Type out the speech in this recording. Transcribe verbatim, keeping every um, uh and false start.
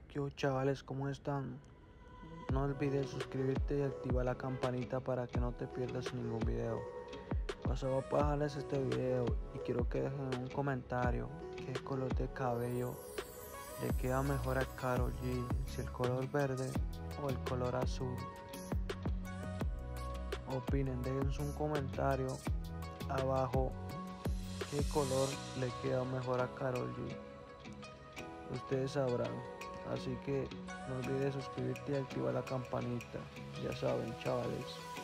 Yo chavales, ¿cómo están? No olvides suscribirte y activar la campanita para que no te pierdas ningún video. Pasaba a bajarles este video y quiero que dejen un comentario qué color de cabello le queda mejor a Karol G, si el color verde o el color azul. Opinen, dejen un comentario abajo qué color le queda mejor a Karol G. Ustedes sabrán. Así que no olvides suscribirte y activar la campanita. Ya saben, chavales.